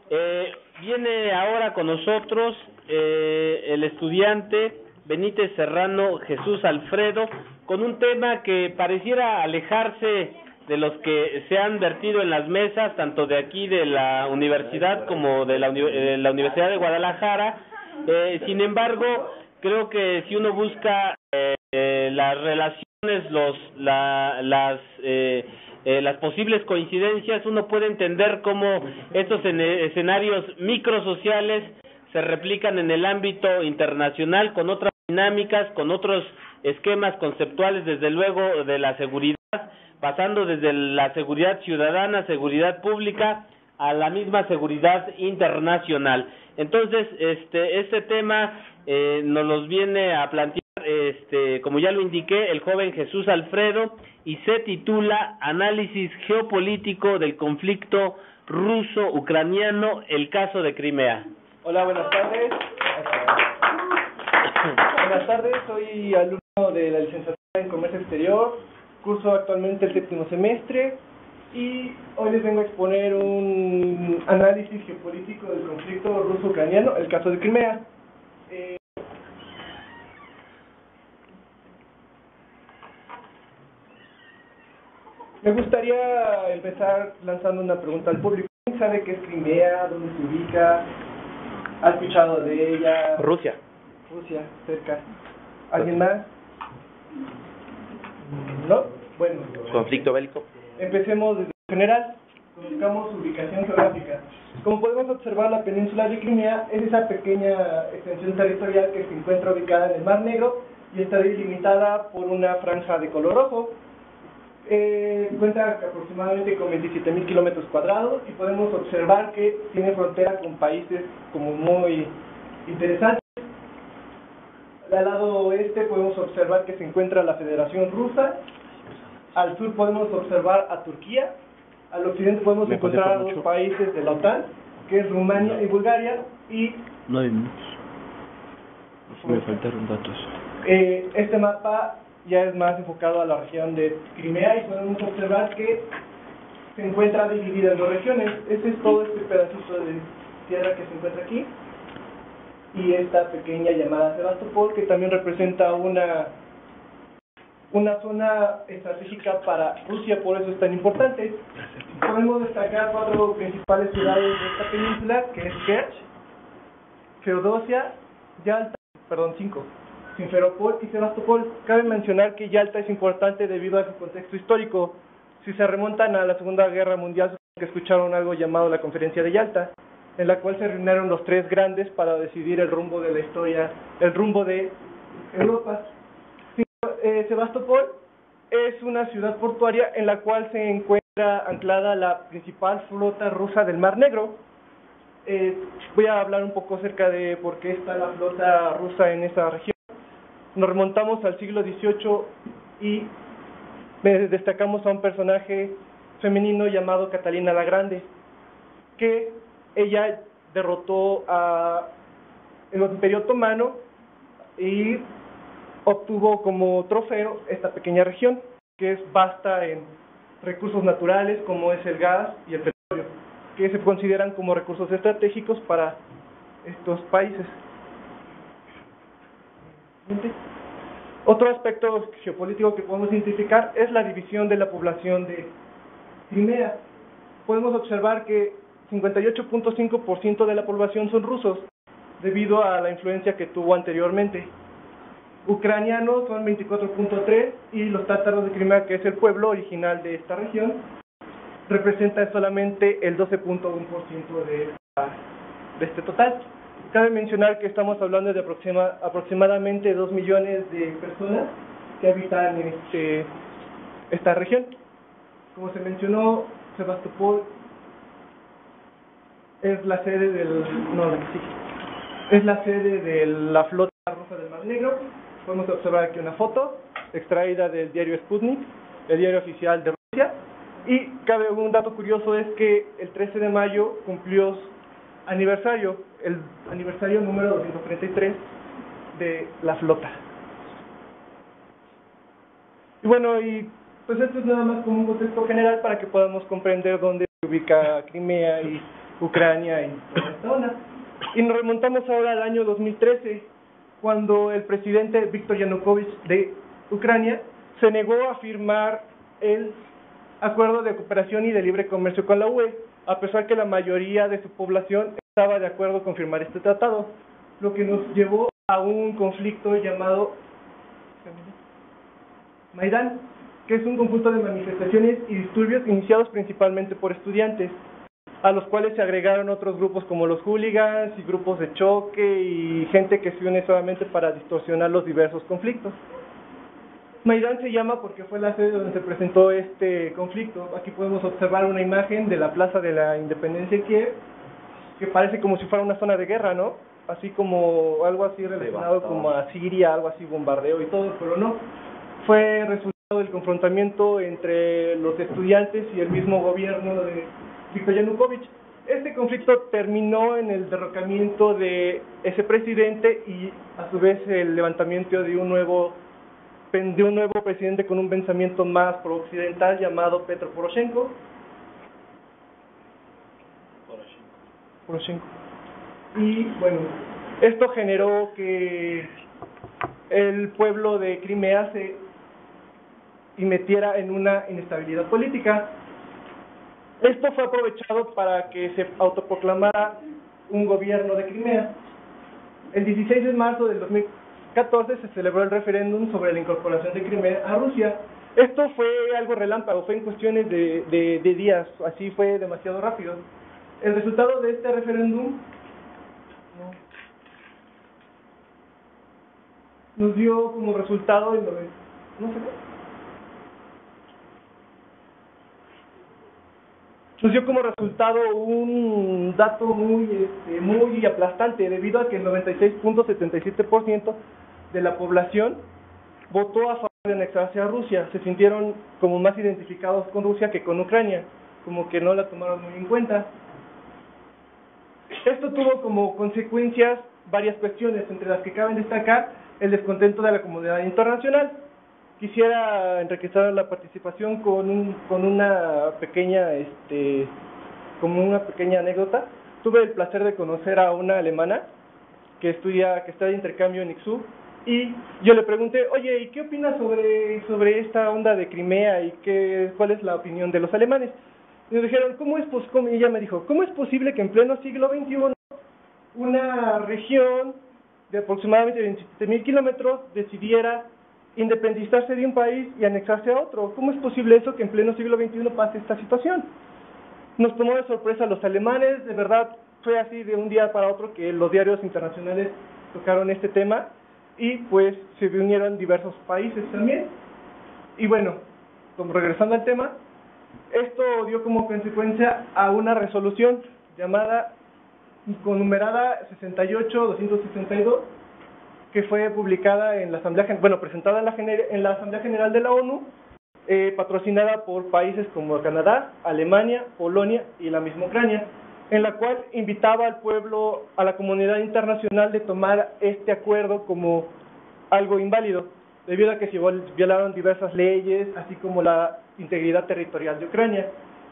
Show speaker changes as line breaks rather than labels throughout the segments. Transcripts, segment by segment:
Viene ahora con nosotros el estudiante Benítez Serrano Jesús Alfredo, con un tema que pareciera alejarse de los que se han vertido en las mesas, tanto de aquí de la universidad como de la Universidad de Guadalajara. Sin embargo, creo que si uno busca las relaciones, las posibles coincidencias, uno puede entender cómo estos escenarios microsociales se replican en el ámbito internacional con otras dinámicas, con otros esquemas conceptuales, desde luego de la seguridad, pasando desde la seguridad ciudadana, seguridad pública, a la misma seguridad internacional. Entonces, este tema nos los viene a plantear, como ya lo indiqué, el joven Jesús Alfredo, y se titula Análisis geopolítico del conflicto ruso-ucraniano, el caso de Crimea.
Hola, buenas tardes. Buenas tardes, soy alumno de la licenciatura en Comercio Exterior, curso actualmente el 7º semestre, y hoy les vengo a exponer un análisis geopolítico del conflicto ruso-ucraniano, el caso de Crimea. Me gustaría empezar lanzando una pregunta al público. ¿Quién sabe qué es Crimea? ¿Dónde se ubica? ¿Ha escuchado de ella?
Rusia,
cerca. ¿Alguien más? ¿No? Bueno.
conflicto bélico.
Empecemos desde lo general. Conozcamos su ubicación geográfica. Como podemos observar, la península de Crimea es esa pequeña extensión territorial que se encuentra ubicada en el Mar Negro y está delimitada por una franja de color rojo. Cuenta aproximadamente con 27.000 kilómetros cuadrados y podemos observar que tiene frontera con países como muy interesantes. Al lado oeste podemos observar que se encuentra la Federación Rusa, al sur podemos observar a Turquía, al occidente podemos encontrar a dos países de la OTAN, que es Rumania y Bulgaria, y
9 minutos. Me faltaron datos.
Este mapa ya es más enfocado a la región de Crimea y podemos observar que se encuentra dividida en dos regiones. Este es todo este pedacito de tierra que se encuentra aquí y esta pequeña llamada Sebastopol, que también representa una zona estratégica para Rusia, por eso es tan importante. Podemos destacar 4 principales ciudades de esta península, que es Kerch, Feodosia, Yalta, 5. Simferopol y Sebastopol. Cabe mencionar que Yalta es importante debido a su contexto histórico. Si se remontan a la Segunda Guerra Mundial, supongo que escucharon algo llamado la Conferencia de Yalta, en la cual se reunieron los 3 grandes para decidir el rumbo de la historia, el rumbo de Europa. Sebastopol es una ciudad portuaria en la cual se encuentra anclada la principal flota rusa del Mar Negro. Voy a hablar un poco acerca de por qué está la flota rusa en esa región. Nos remontamos al siglo XVIII y destacamos a un personaje femenino llamado Catalina la Grande, que ella derrotó el Imperio Otomano y obtuvo como trofeo esta pequeña región, que es vasta en recursos naturales como es el gas y el petróleo, que se consideran como recursos estratégicos para estos países. Otro aspecto geopolítico que podemos identificar es la división de la población de Crimea. Podemos observar que 58.5% de la población son rusos, debido a la influencia que tuvo anteriormente. Ucranianos son 24.3% y los tátaros de Crimea, que es el pueblo original de esta región, representan solamente el 12.1% de este total. Cabe mencionar que estamos hablando de aproximadamente 2 millones de personas que habitan en esta región. Como se mencionó, Sebastopol es la sede de la flota rusa del Mar Negro. Podemos observar aquí una foto extraída del diario Sputnik, el diario oficial de Rusia. Y cabe un dato curioso, es que el 13 de mayo cumplió el aniversario número 233 de la flota. Y bueno, pues esto es nada más como un contexto general para que podamos comprender dónde se ubica Crimea y Ucrania y toda esta onda. Y nos remontamos ahora al año 2013, cuando el presidente Viktor Yanukovych de Ucrania se negó a firmar el acuerdo de cooperación y de libre comercio con la UE, a pesar que la mayoría de su población estaba de acuerdo con firmar este tratado, lo que nos llevó a un conflicto llamado Maidán, que es un conjunto de manifestaciones y disturbios iniciados principalmente por estudiantes, a los cuales se agregaron otros grupos como los hooligans y grupos de choque y gente que se une solamente para distorsionar los diversos conflictos. Maidán se llama porque fue la sede donde se presentó este conflicto. Aquí podemos observar una imagen de la Plaza de la Independencia en Kiev, que parece como si fuera una zona de guerra, ¿no? Así como algo así relacionado como a Siria, algo así, bombardeo y todo, pero no. Fue resultado del confrontamiento entre los estudiantes y el mismo gobierno de Viktor Yanukovych. Este conflicto terminó en el derrocamiento de ese presidente y a su vez el levantamiento de un nuevo presidente con un pensamiento más pro-occidental llamado Petro Poroshenko. Y bueno, esto generó que el pueblo de Crimea se metiera en una inestabilidad política. Esto fue aprovechado para que se autoproclamara un gobierno de Crimea. El 16 de marzo del 2014 se celebró el referéndum sobre la incorporación de Crimea a Rusia. Esto fue algo relámpago, fue en cuestiones de días, así fue demasiado rápido. El resultado de este referéndum nos dio como resultado un dato muy aplastante, debido a que el 96.77% de la población votó a favor de anexarse a Rusia. Se sintieron como más identificados con Rusia que con Ucrania, como que no la tomaron muy en cuenta. Esto tuvo como consecuencias varias cuestiones, entre las que caben destacar el descontento de la comunidad internacional. Quisiera enriquecer la participación con una pequeña anécdota. Tuve el placer de conocer a una alemana que está de intercambio en Ixú, y yo le pregunté, oye, ¿y qué opinas sobre esta onda de Crimea y cuál es la opinión de los alemanes? Y nos dijeron, y ella me dijo, ¿cómo es posible que en pleno siglo XXI una región de aproximadamente 27,000 kilómetros decidiera independizarse de un país y anexarse a otro? ¿Cómo es posible eso, que en pleno siglo XXI pase esta situación? Nos tomó de sorpresa a los alemanes, de verdad fue así de un día para otro que los diarios internacionales tocaron este tema y pues se unieron diversos países también. Y bueno, como regresando al tema, esto dio como consecuencia a una resolución numerada 68-262, que fue publicada en la presentada en la Asamblea General de la ONU, patrocinada por países como Canadá, Alemania, Polonia y la misma Ucrania, en la cual invitaba al pueblo, a la comunidad internacional, de tomar este acuerdo como algo inválido, debido a que se violaron diversas leyes, así como la integridad territorial de Ucrania.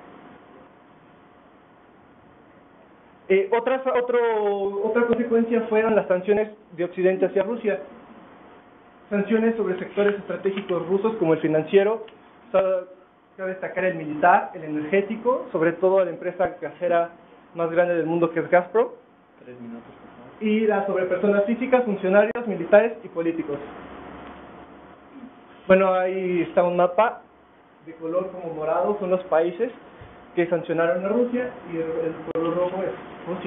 Otra consecuencia fueron las sanciones de Occidente hacia Rusia. Sanciones sobre sectores estratégicos rusos como el financiero, cabe destacar el militar, el energético, sobre todo a la empresa gasera más grande del mundo, que es Gazprom,
3 minutos, por favor.
y sobre personas físicas, funcionarios, militares y políticos. Bueno, ahí está un mapa de color como morado, son los países que sancionaron a Rusia, y el color rojo es Rusia.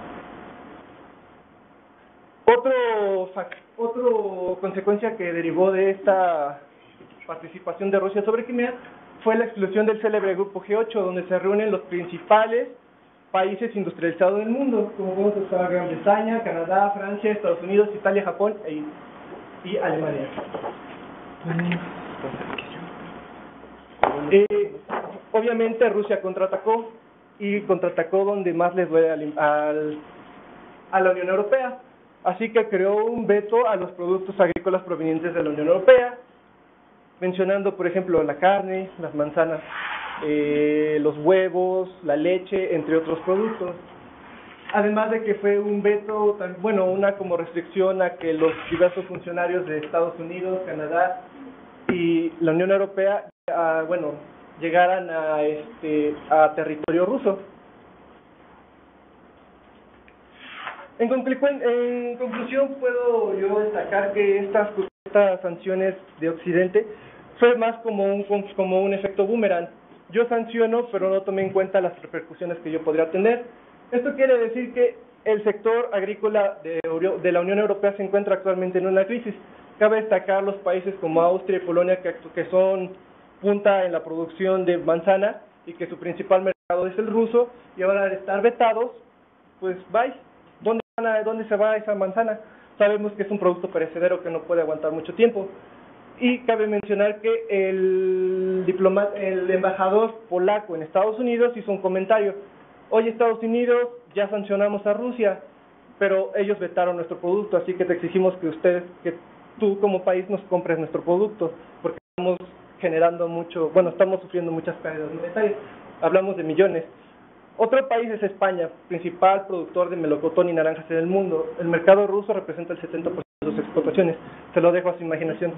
Otra consecuencia que derivó de esta participación de Rusia sobre Crimea fue la exclusión del célebre Grupo G8, donde se reúnen los principales países industrializados del mundo, como podemos estar Gran Bretaña, Canadá, Francia, Estados Unidos, Italia, Japón y Alemania. Obviamente Rusia contraatacó donde más les duele a la Unión Europea, así que creó un veto a los productos agrícolas provenientes de la Unión Europea, mencionando por ejemplo la carne, las manzanas los huevos, la leche, entre otros productos. Además de que fue un veto, bueno, una como restricción a que los diversos funcionarios de Estados Unidos, Canadá y la Unión Europea, llegaran a territorio ruso. En conclusión, puedo yo destacar que estas sanciones de Occidente fue más como un efecto boomerang. Yo sanciono, pero no tomé en cuenta las repercusiones que yo podría tener. Esto quiere decir que el sector agrícola de la Unión Europea se encuentra actualmente en una crisis. Cabe destacar los países como Austria y Polonia que son punta en la producción de manzana y que su principal mercado es el ruso, y ahora al estar vetados, pues bye. ¿Dónde se va esa manzana? Sabemos que es un producto perecedero que no puede aguantar mucho tiempo. Y cabe mencionar que el embajador polaco en Estados Unidos hizo un comentario: oye, Estados Unidos, ya sancionamos a Rusia, pero ellos vetaron nuestro producto, así que te exigimos que tú como país nos compres nuestro producto, porque estamos estamos sufriendo muchas pérdidas monetarias, hablamos de millones. Otro país es España, principal productor de melocotón y naranjas en el mundo. El mercado ruso representa el 70% de sus exportaciones. Se lo dejo a su imaginación.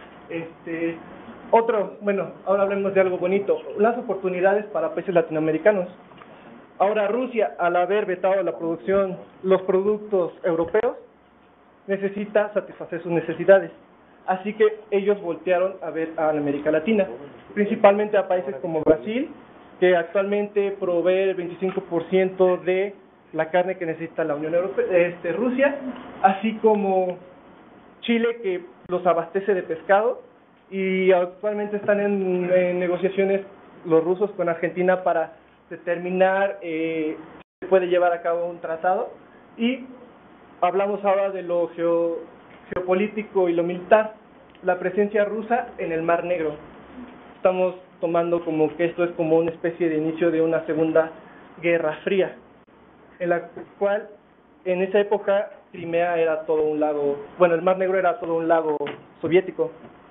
Ahora hablemos de algo bonito, las oportunidades para países latinoamericanos. Ahora Rusia, al haber vetado los productos europeos, necesita satisfacer sus necesidades. Así que ellos voltearon a ver a la América Latina, principalmente a países como Brasil, que actualmente provee el 25% de la carne que necesita la Unión Europea, Rusia, así como Chile, que los abastece de pescado, y actualmente están en negociaciones los rusos con Argentina para determinar si se puede llevar a cabo un tratado. Y hablamos ahora de lo geopolítico y lo militar, la presencia rusa en el Mar Negro. Estamos tomando como que esto es como una especie de inicio de una segunda guerra fría, en la cual en esa época Crimea era todo un lago, el Mar Negro era todo un lago soviético.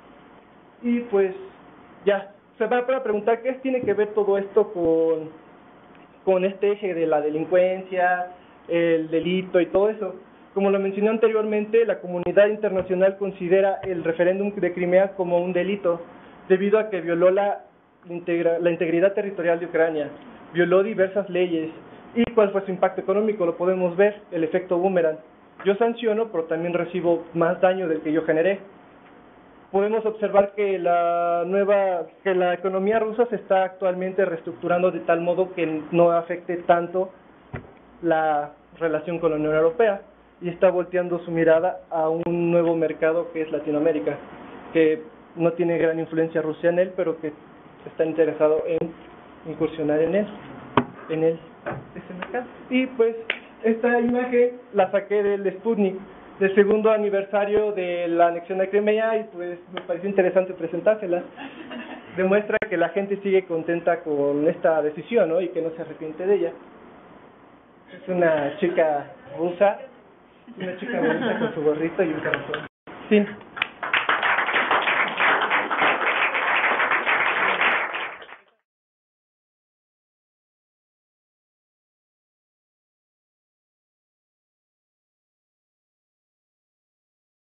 Y pues ya, se va a preguntar qué tiene que ver todo esto con este eje de la delincuencia, el delito y todo eso. Como lo mencioné anteriormente, la comunidad internacional considera el referéndum de Crimea como un delito, debido a que violó la integridad territorial de Ucrania, violó diversas leyes. ¿Y cuál fue su impacto económico? Lo podemos ver, el efecto boomerang. Yo sanciono, pero también recibo más daño del que yo generé. Podemos observar que la economía rusa se está actualmente reestructurando de tal modo que no afecte tanto la relación con la Unión Europea, y está volteando su mirada a un nuevo mercado que es Latinoamérica, que no tiene gran influencia rusa en él, pero que está interesado en incursionar en ese mercado. Y pues esta imagen la saqué del Sputnik, del segundo aniversario de la anexión de Crimea, y pues me pareció interesante presentársela. Demuestra que la gente sigue contenta con esta decisión, ¿no? Y que no se arrepiente de ella. Es una chica rusa, una chica bonita con su gorrito y un carrozón. Sí.